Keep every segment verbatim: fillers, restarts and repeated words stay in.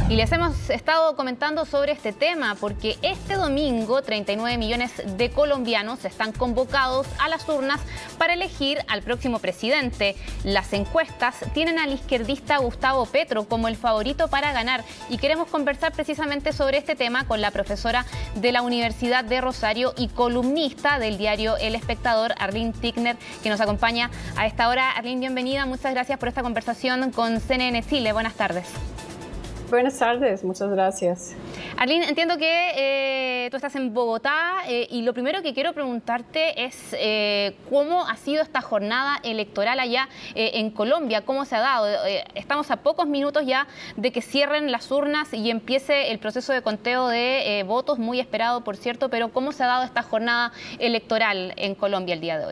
Y les hemos estado comentando sobre este tema porque este domingo treinta y nueve millones de colombianos están convocados a las urnas para elegir al próximo presidente. Las encuestas tienen al izquierdista Gustavo Petro como el favorito para ganar y queremos conversar precisamente sobre este tema con la profesora de la Universidad de Rosario y columnista del diario El Espectador, Arlene Tickner, que nos acompaña a esta hora. Arlene, bienvenida. Muchas gracias por esta conversación con C N N Chile. Buenas tardes. Buenas tardes, muchas gracias. Arlene, entiendo que eh, tú estás en Bogotá eh, y lo primero que quiero preguntarte es eh, cómo ha sido esta jornada electoral allá eh, en Colombia, cómo se ha dado. Eh, estamos a pocos minutos ya de que cierren las urnas y empiece el proceso de conteo de eh, votos, muy esperado por cierto, pero ¿cómo se ha dado esta jornada electoral en Colombia el día de hoy?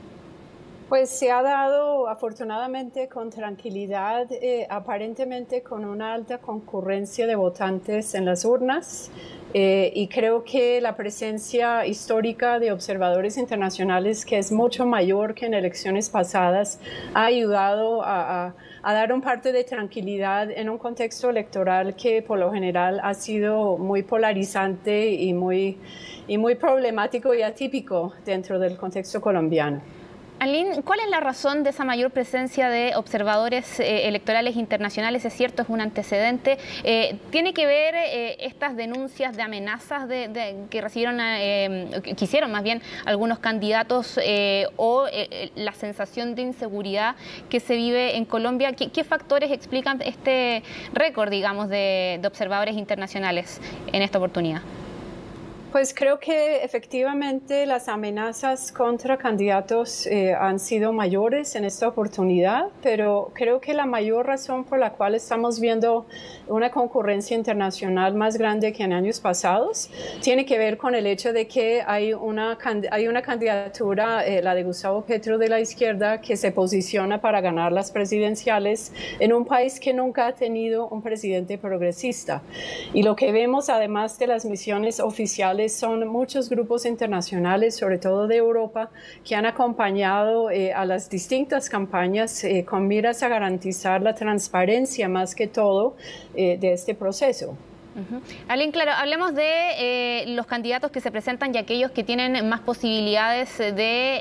Pues se ha dado afortunadamente con tranquilidad, eh, aparentemente con una alta concurrencia de votantes en las urnas eh, y creo que la presencia histórica de observadores internacionales, que es mucho mayor que en elecciones pasadas, ha ayudado a, a, a dar un parte de tranquilidad en un contexto electoral que por lo general ha sido muy polarizante y muy, y muy problemático y atípico dentro del contexto colombiano. Arlene, ¿cuál es la razón de esa mayor presencia de observadores eh, electorales internacionales? Es cierto, es un antecedente. Eh, ¿Tiene que ver eh, estas denuncias de amenazas de, de, que recibieron, eh, que hicieron más bien algunos candidatos eh, o eh, la sensación de inseguridad que se vive en Colombia? ¿Qué, qué factores explican este récord, digamos, de, de observadores internacionales en esta oportunidad? Pues creo que efectivamente las amenazas contra candidatos eh, han sido mayores en esta oportunidad, pero creo que la mayor razón por la cual estamos viendo una concurrencia internacional más grande que en años pasados tiene que ver con el hecho de que hay una, hay una candidatura, eh, la de Gustavo Petro de la izquierda, que se posiciona para ganar las presidenciales en un país que nunca ha tenido un presidente progresista. Y lo que vemos, además de las misiones oficiales, son muchos grupos internacionales, sobre todo de Europa, que han acompañado eh, a las distintas campañas eh, con miras a garantizar la transparencia más que todo eh, de este proceso. Uh-huh. Arlene, claro, hablemos de eh, los candidatos que se presentan y aquellos que tienen más posibilidades de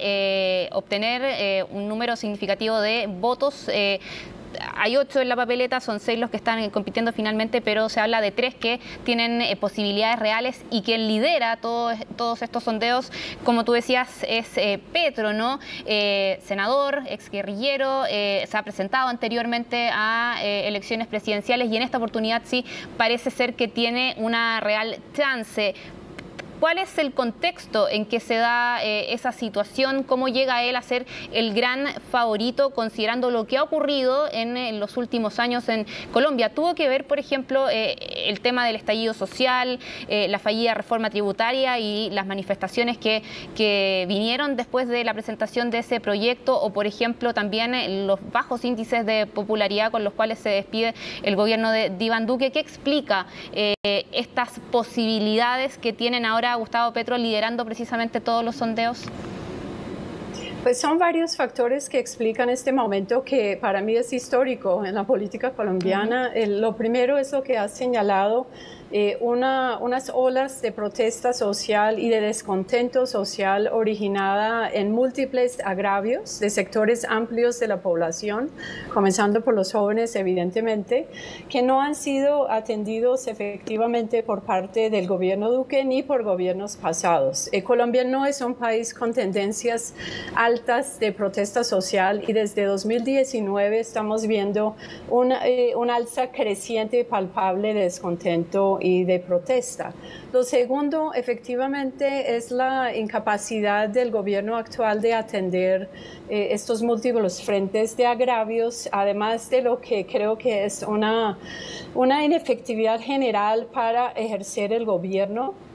eh, obtener eh, un número significativo de votos. Eh, Hay ocho en la papeleta, son seis los que están compitiendo finalmente, pero se habla de tres que tienen eh, posibilidades reales y quien lidera todo, todos estos sondeos, como tú decías, es eh, Petro, ¿no? Eh, senador, exguerrillero, eh, se ha presentado anteriormente a eh, elecciones presidenciales y en esta oportunidad sí parece ser que tiene una real chance. ¿Cuál es el contexto en que se da eh, esa situación? ¿Cómo llega él a ser el gran favorito considerando lo que ha ocurrido en, en los últimos años en Colombia? ¿Tuvo que ver, por ejemplo, eh, el tema del estallido social, eh, la fallida reforma tributaria y las manifestaciones que, que vinieron después de la presentación de ese proyecto? O, por ejemplo, también eh, los bajos índices de popularidad con los cuales se despide el gobierno de, de Iván Duque. ¿Qué explica eh, estas posibilidades que tienen ahora Gustavo Petro liderando precisamente todos los sondeos? Pues son varios factores que explican este momento que para mí es histórico en la política colombiana. Uh-huh. El, lo primero es lo que has señalado, eh, una, unas olas de protesta social y de descontento social originada en múltiples agravios de sectores amplios de la población, comenzando por los jóvenes evidentemente, que no han sido atendidos efectivamente por parte del gobierno Duque ni por gobiernos pasados. Eh, Colombia no es un país con tendencias altas de protesta social y desde dos mil diecinueve estamos viendo una, eh, un alza creciente y palpable de descontento y de protesta. Lo segundo, efectivamente, es la incapacidad del gobierno actual de atender eh, estos múltiples frentes de agravios, además de lo que creo que es una, una inefectividad general para ejercer el gobierno.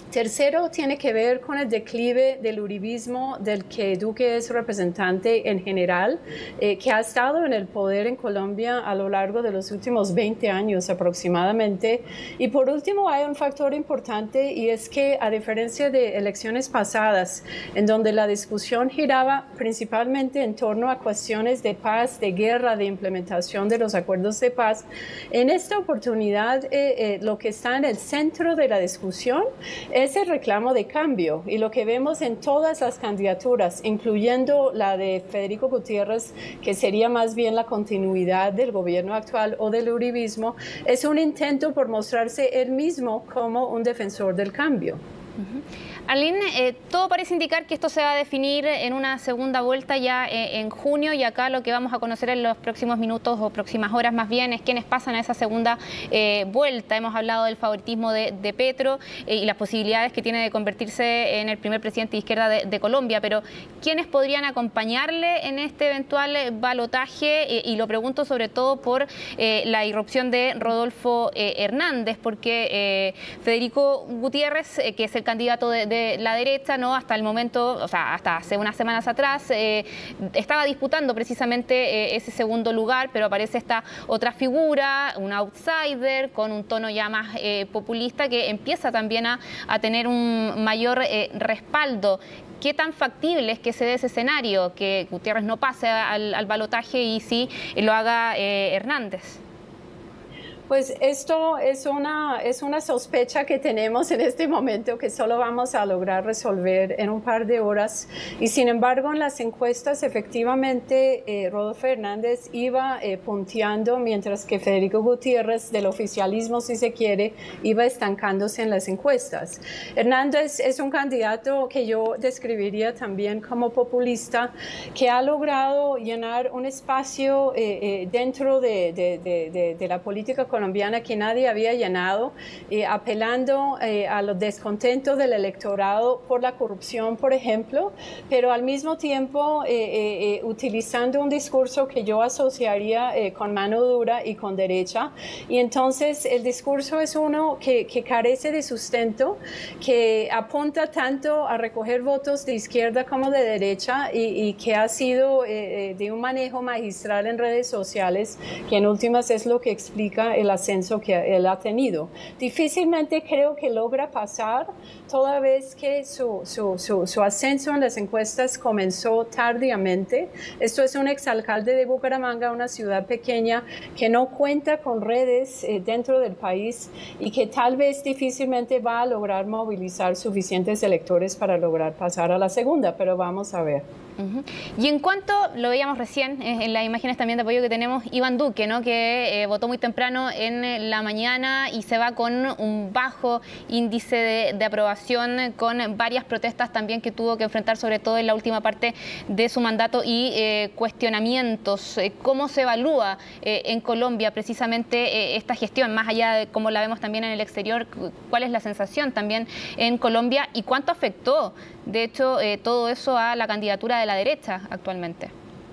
Tercero, tiene que ver con el declive del uribismo del que Duque es representante en general, eh, que ha estado en el poder en Colombia a lo largo de los últimos veinte años aproximadamente. Y por último, hay un factor importante, y es que a diferencia de elecciones pasadas, en donde la discusión giraba principalmente en torno a cuestiones de paz, de guerra, de implementación de los acuerdos de paz, en esta oportunidad eh, eh, lo que está en el centro de la discusión es el reclamo de cambio, y lo que vemos en todas las candidaturas, incluyendo la de Federico Gutiérrez, que sería más bien la continuidad del gobierno actual o del uribismo, es un intento por mostrarse él mismo como un defensor del cambio. Uh-huh. Aline, eh, todo parece indicar que esto se va a definir en una segunda vuelta ya eh, en junio, y acá lo que vamos a conocer en los próximos minutos o próximas horas más bien es quiénes pasan a esa segunda eh, vuelta. Hemos hablado del favoritismo de, de Petro eh, y las posibilidades que tiene de convertirse en el primer presidente de izquierda de, de Colombia, pero ¿quiénes podrían acompañarle en este eventual balotaje? Eh, y lo pregunto sobre todo por eh, la irrupción de Rodolfo eh, Hernández, porque eh, Federico Gutiérrez, eh, que es el candidato de, de de la derecha, ¿no? Hasta el momento, o sea, hasta hace unas semanas atrás, eh, estaba disputando precisamente eh, ese segundo lugar, pero aparece esta otra figura, un outsider, con un tono ya más eh, populista, que empieza también a, a tener un mayor eh, respaldo. ¿Qué tan factible es que se dé ese escenario, que Gutiérrez no pase al, al balotaje y sí lo haga eh, Hernández? Pues esto es una, es una sospecha que tenemos en este momento, que solo vamos a lograr resolver en un par de horas. Y sin embargo, en las encuestas, efectivamente, eh, Rodolfo Hernández iba eh, punteando, mientras que Federico Gutiérrez, del oficialismo, si se quiere, iba estancándose en las encuestas. Hernández es un candidato que yo describiría también como populista, que ha logrado llenar un espacio eh, eh, dentro de, de, de, de, de la política colombiana que nadie había llenado, eh, apelando eh, a los descontentos del electorado por la corrupción, por ejemplo, pero al mismo tiempo eh, eh, eh, utilizando un discurso que yo asociaría eh, con mano dura y con derecha. Y entonces el discurso es uno que, que carece de sustento, que apunta tanto a recoger votos de izquierda como de derecha, y, y que ha sido eh, de un manejo magistral en redes sociales, que en últimas es lo que explica el ascenso que él ha tenido. Difícilmente creo que logra pasar, toda vez que su, su, su, su ascenso en las encuestas comenzó tardíamente. Esto es un exalcalde de Bucaramanga, una ciudad pequeña que no cuenta con redes eh, dentro del país, y que tal vez difícilmente va a lograr movilizar suficientes electores para lograr pasar a la segunda, pero vamos a ver. Uh-huh. Y en cuanto, lo veíamos recién eh, en las imágenes también de apoyo que tenemos, Iván Duque, ¿no? que eh, votó muy temprano en la mañana y se va con un bajo índice de, de aprobación, con varias protestas también que tuvo que enfrentar, sobre todo en la última parte de su mandato, y eh, cuestionamientos. ¿Cómo se evalúa eh, en Colombia precisamente eh, esta gestión, más allá de cómo la vemos también en el exterior? ¿Cuál es la sensación también en Colombia y cuánto afectó, de hecho, eh, todo eso a la candidatura de la derecha actualmente?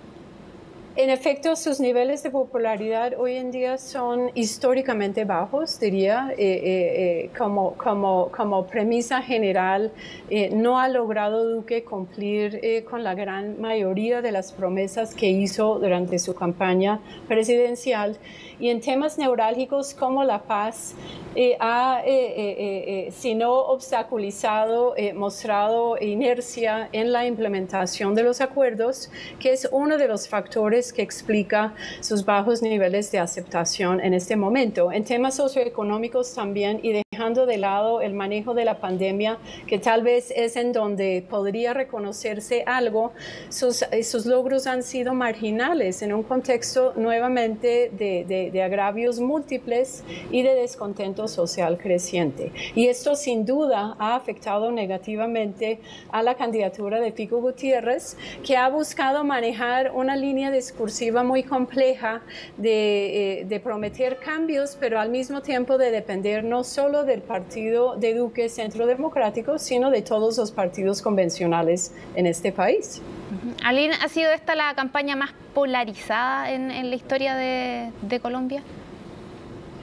En efecto, sus niveles de popularidad hoy en día son históricamente bajos, diría. Eh, eh, eh, como, como, como premisa general, eh, no ha logrado Duque cumplir eh, con la gran mayoría de las promesas que hizo durante su campaña presidencial. Y en temas neurálgicos como la paz, eh, ha, eh, eh, eh, si no obstaculizado, eh, mostrado inercia en la implementación de los acuerdos, que es uno de los factores que explica sus bajos niveles de aceptación en este momento. En temas socioeconómicos también, y dejando de lado el manejo de la pandemia, que tal vez es en donde podría reconocerse algo, sus, sus logros han sido marginales en un contexto nuevamente de, de, de agravios múltiples y de descontento social creciente. Y esto sin duda ha afectado negativamente a la candidatura de Fico Gutiérrez, que ha buscado manejar una línea discursiva muy compleja de, eh, de prometer cambios, pero al mismo tiempo de depender no solo del partido de Duque Centro Democrático, sino de todos los partidos convencionales en este país. Uh-huh. Aline, ¿ha sido esta la campaña más polarizada en, en la historia de, de Colombia?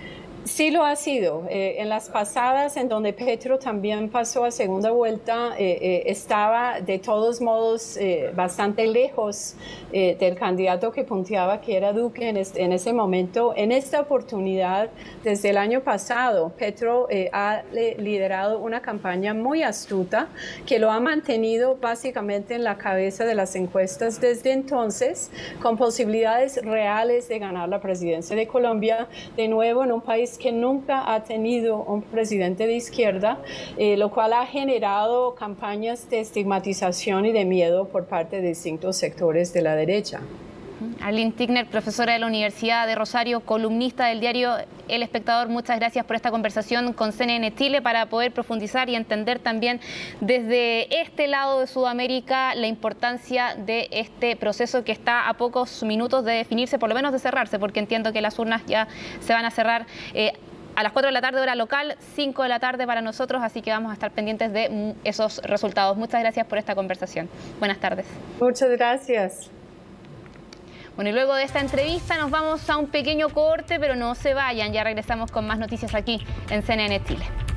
Sí lo ha sido. Eh, en las pasadas, en donde Petro también pasó a segunda vuelta, eh, eh, estaba de todos modos eh, bastante lejos eh, del candidato que punteaba, que era Duque en, este, en ese momento. En esta oportunidad, desde el año pasado, Petro eh, ha liderado una campaña muy astuta que lo ha mantenido básicamente en la cabeza de las encuestas desde entonces, con posibilidades reales de ganar la presidencia de Colombia, de nuevo en un país que nunca ha tenido un presidente de izquierda, eh, lo cual ha generado campañas de estigmatización y de miedo por parte de distintos sectores de la derecha. Arlene Tigner, profesora de la Universidad de Rosario, columnista del diario El Espectador, muchas gracias por esta conversación con C N N Chile para poder profundizar y entender también desde este lado de Sudamérica la importancia de este proceso que está a pocos minutos de definirse, por lo menos de cerrarse, porque entiendo que las urnas ya se van a cerrar eh, a las cuatro de la tarde hora local, cinco de la tarde para nosotros, así que vamos a estar pendientes de esos resultados. Muchas gracias por esta conversación. Buenas tardes. Muchas gracias. Bueno, y luego de esta entrevista nos vamos a un pequeño corte, pero no se vayan, ya regresamos con más noticias aquí en C N N Chile.